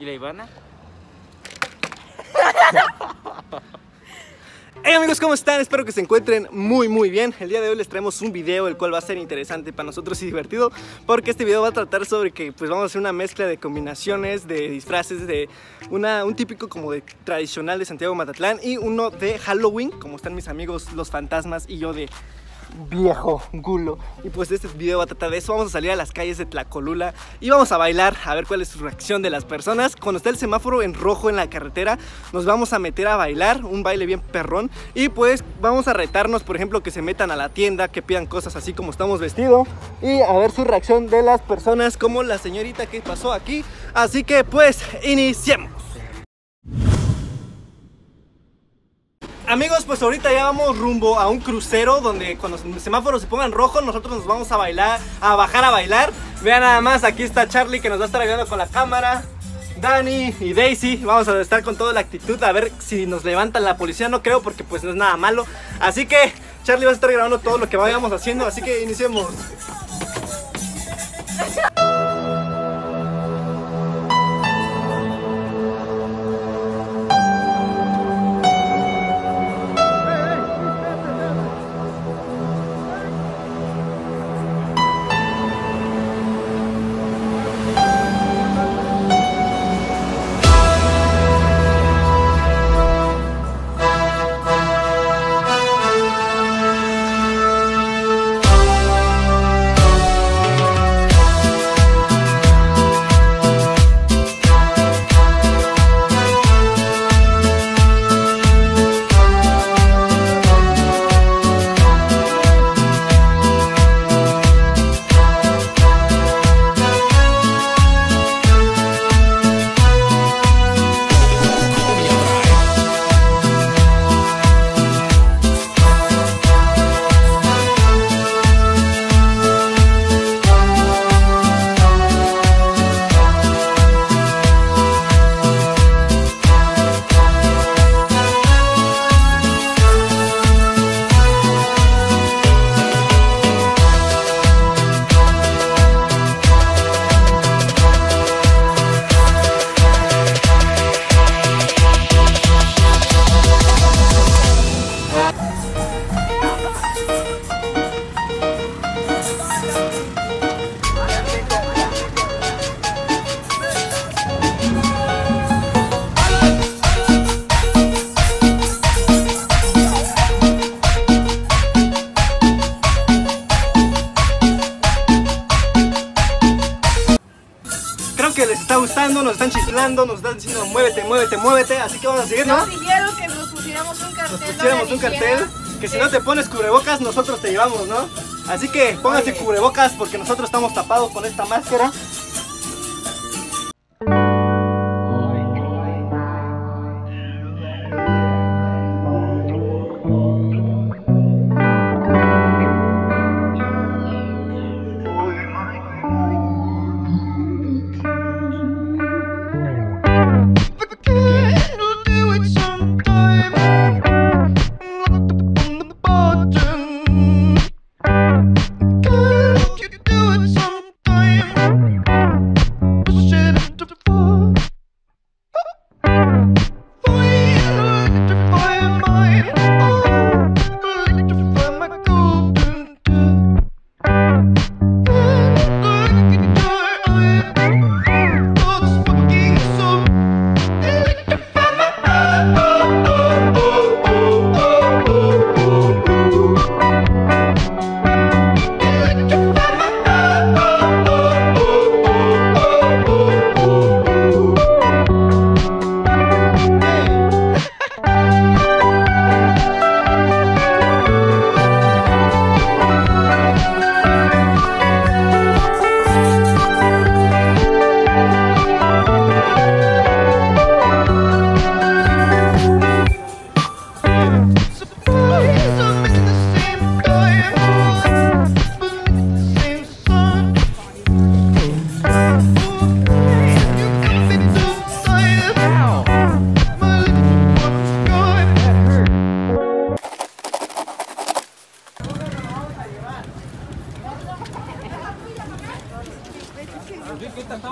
¿Y la Ivana? Hey amigos, ¿cómo están? Espero que se encuentren muy bien. El día de hoy les traemos un video el cual va a ser interesante para nosotros y divertido, porque este video va a tratar sobre que pues vamos a hacer una mezcla de combinaciones, de disfraces, de un típico como de tradicional de Santiago Matatlán y uno de Halloween, como están mis amigos los fantasmas y yo de viejo gulo. Y pues este video va a tratar de eso. Vamos a salir a las calles de Tlacolula y vamos a bailar, a ver cuál es su reacción de las personas. Cuando está el semáforo en rojo en la carretera, nos vamos a meter a bailar, un baile bien perrón. Y pues vamos a retarnos, por ejemplo, que se metan a la tienda, que pidan cosas así como estamos vestidos, y a ver su reacción de las personas, como la señorita que pasó aquí. Así que pues iniciemos. Amigos, pues ahorita ya vamos rumbo a un crucero donde cuando el semáforo se ponga en rojo nosotros nos vamos a bailar, a bajar a bailar. Vean nada más, aquí está Charlie que nos va a estar ayudando con la cámara, Dani y Daisy. Vamos a estar con toda la actitud a ver si nos levantan la policía. No creo, porque pues no es nada malo. Así que Charlie va a estar grabando todo lo que vayamos haciendo, así que iniciemos. Que les está gustando, nos están chiflando, nos están diciendo muévete, muévete, muévete, así que vamos a seguir, ¿no? Nos dijeron que nos pusiéramos un cartel. Nos pusiéramos un cartel, que si no te pones cubrebocas, nosotros te llevamos, ¿no? Así que pónganse cubrebocas porque nosotros estamos tapados con esta máscara.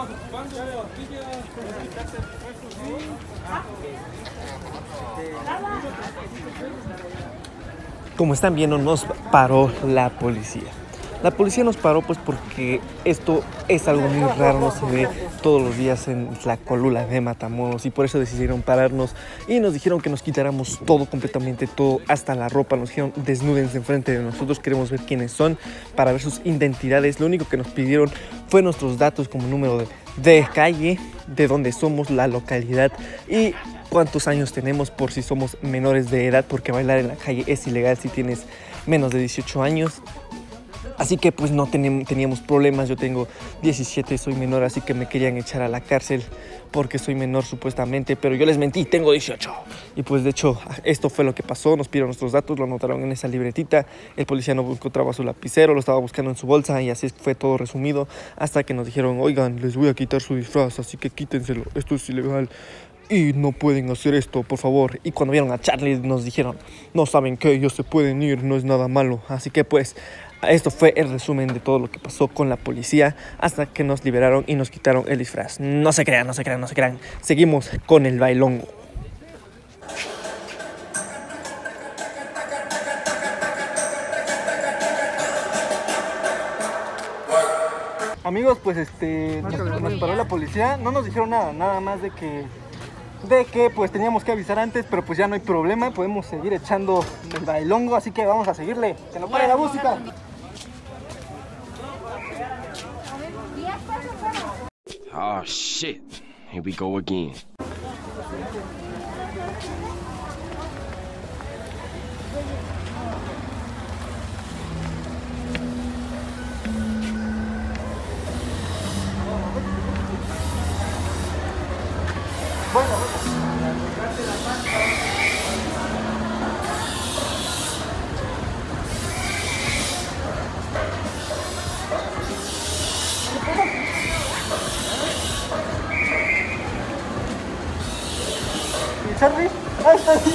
Como están viendo, nos paró la policía. La policía nos paró pues porque esto es algo muy raro, no se ve todos los días en la Colula de Matamoros, y por eso decidieron pararnos y nos dijeron que nos quitáramos todo, completamente todo, hasta la ropa. Nos dijeron desnúdense enfrente de nosotros, queremos ver quiénes son para ver sus identidades. Lo único que nos pidieron fue nuestros datos, como número de calle, de dónde somos, la localidad y cuántos años tenemos, por si somos menores de edad, porque bailar en la calle es ilegal si tienes menos de 18 años. Así que pues no teníamos problemas. Yo tengo 17, soy menor, así que me querían echar a la cárcel porque soy menor supuestamente, pero yo les mentí, tengo 18. Y pues de hecho esto fue lo que pasó. Nos pidieron nuestros datos, lo anotaron en esa libretita. El policía no encontraba su lapicero, lo estaba buscando en su bolsa, y así fue todo resumido, hasta que nos dijeron: oigan, les voy a quitar su disfraz, así que quítenselo, esto es ilegal y no pueden hacer esto, por favor. Y cuando vieron a Charlie nos dijeron: no saben qué, ellos se pueden ir, no es nada malo. Así que pues esto fue el resumen de todo lo que pasó con la policía hasta que nos liberaron y nos quitaron el disfraz. No se crean, no se crean, no se crean. Seguimos con el bailongo. Amigos, pues nos paró la policía. No nos dijeron nada más de que pues teníamos que avisar antes, pero pues ya no hay problema, podemos seguir echando el bailongo, así que vamos a seguirle. Que no pare la música. Oh shit, here we go again. ¿Y Charlie? ¡Ah, está ahí!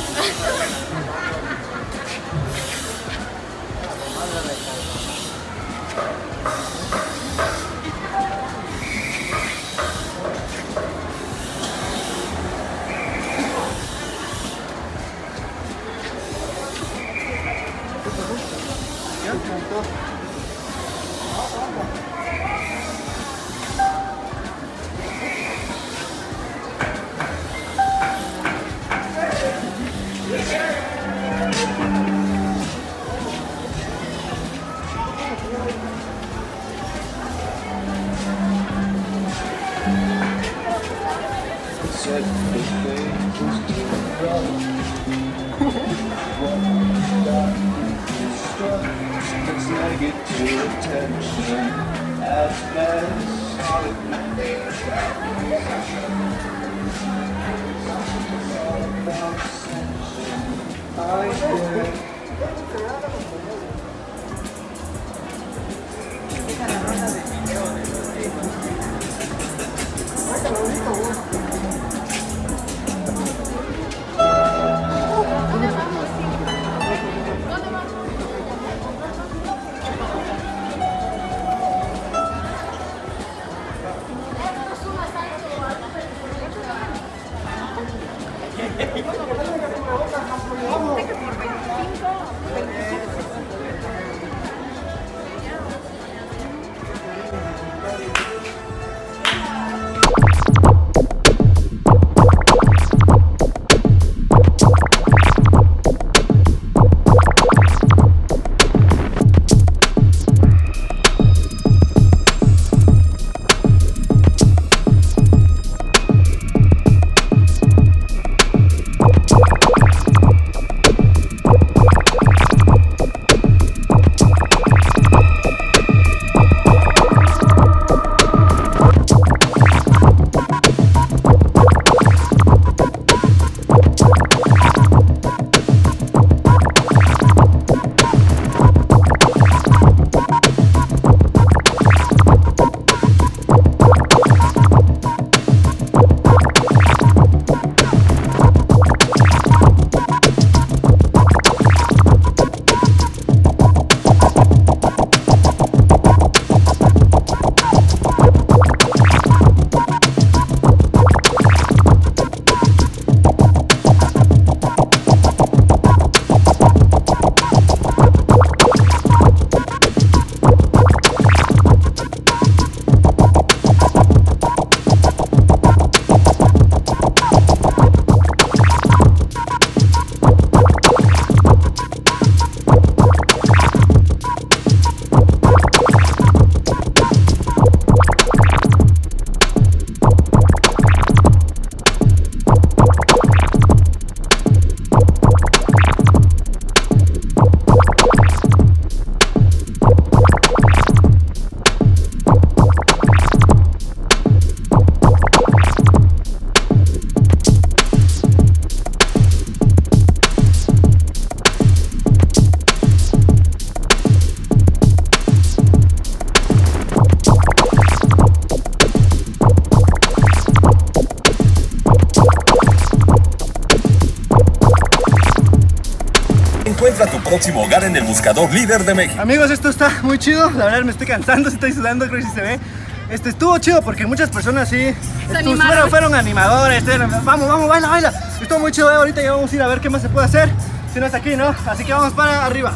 Encuentra tu próximo hogar en el buscador líder de México. Amigos, esto está muy chido. La verdad me estoy cansando, estoy sudando, creo que sí se ve. Estuvo chido porque muchas personas sí fueron animadores. Vamos, baila. Estuvo muy chido, ahorita ya vamos a ir a ver qué más se puede hacer. Si no es aquí, ¿no? Así que vamos para arriba.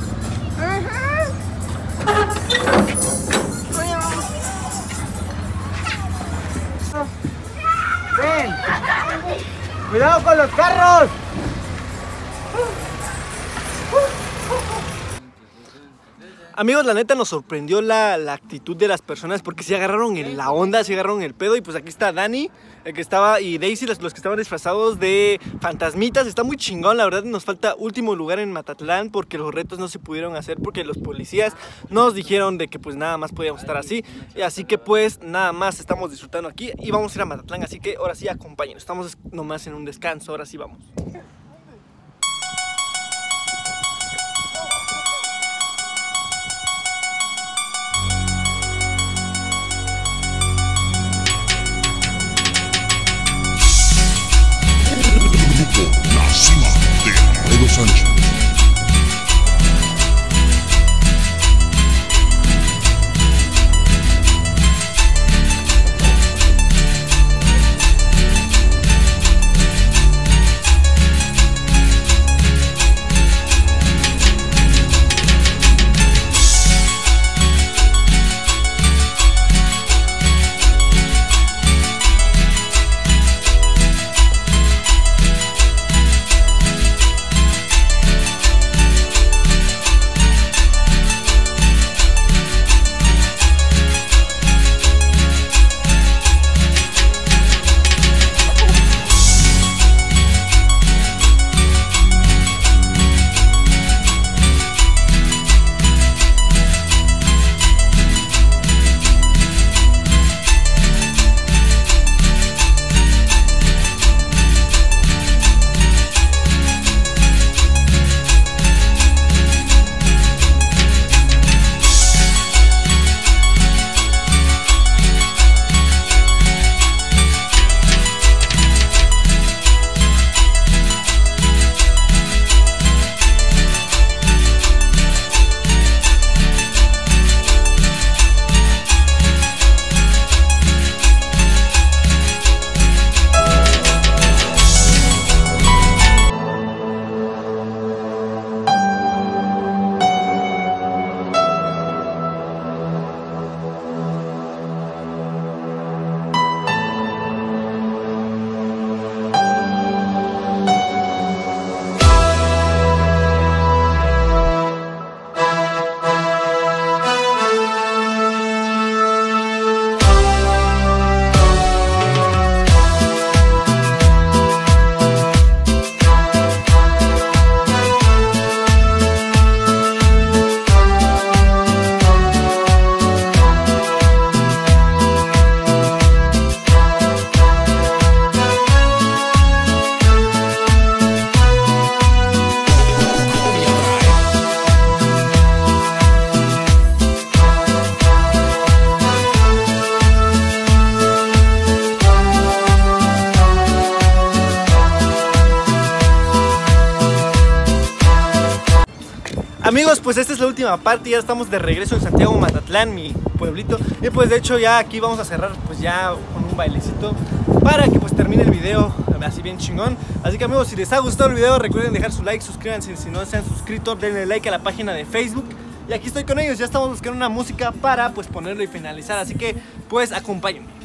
¡Ven! ¡Cuidado con los carros! Amigos, la neta nos sorprendió la actitud de las personas porque se agarraron en la onda, se agarraron el pedo. Y pues aquí está Dani, el que estaba, y Daisy, los que estaban disfrazados de fantasmitas. Está muy chingón, la verdad nos falta último lugar en Matatlán porque los retos no se pudieron hacer porque los policías nos dijeron de que pues nada más podíamos estar así. Así que pues nada más estamos disfrutando aquí y vamos a ir a Matatlán, así que ahora sí acompáñenos. Estamos nomás en un descanso, ahora sí vamos. La Cima de Laredo Sánchez. Amigos, pues esta es la última parte, ya estamos de regreso en Santiago Matatlán, mi pueblito. Y pues de hecho ya aquí vamos a cerrar pues ya con un bailecito para que pues termine el video así bien chingón. Así que amigos, si les ha gustado el video recuerden dejar su like, suscríbanse si no se han suscrito, denle like a la página de Facebook. Y aquí estoy con ellos, ya estamos buscando una música para pues ponerlo y finalizar, así que pues acompáñenme.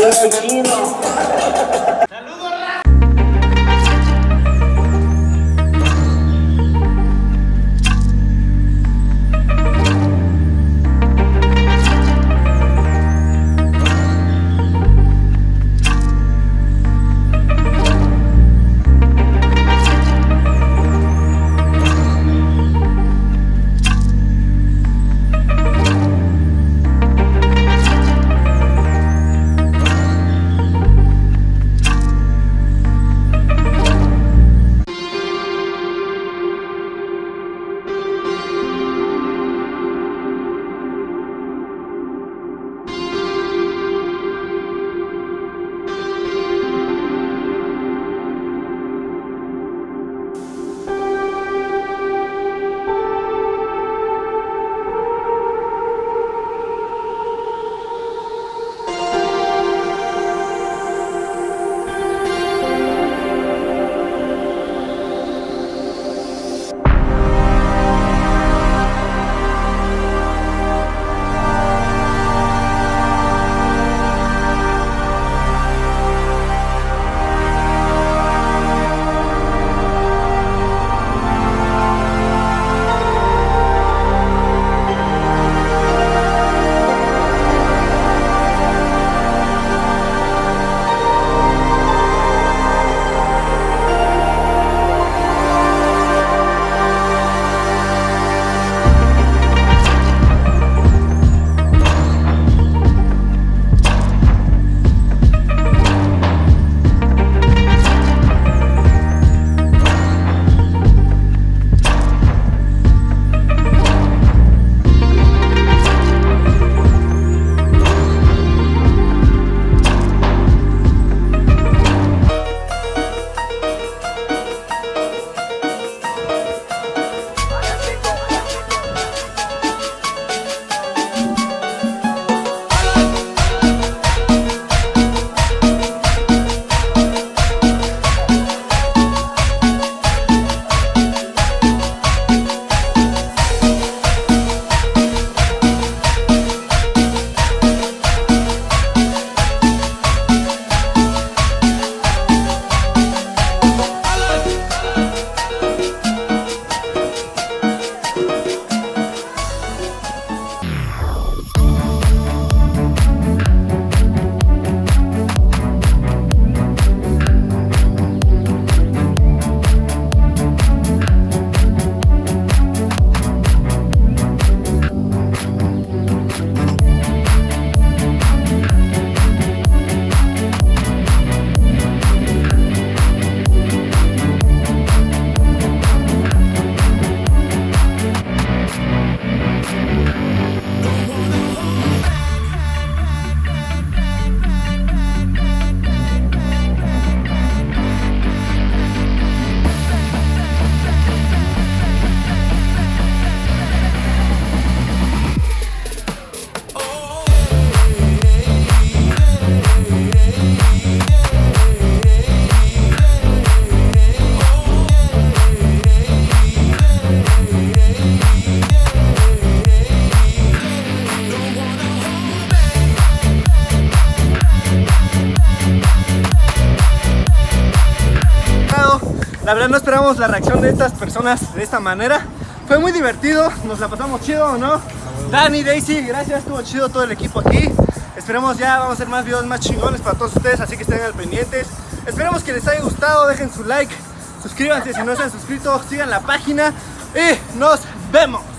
La verdad no esperamos la reacción de estas personas de esta manera. Fue muy divertido, nos la pasamos chido, ¿no? Dani, Daisy, gracias, estuvo chido todo el equipo aquí. Esperemos ya, vamos a hacer más videos más chingones para todos ustedes, así que estén al pendientes. Esperemos que les haya gustado, dejen su like, suscríbanse si no se han suscrito, sigan la página y nos vemos.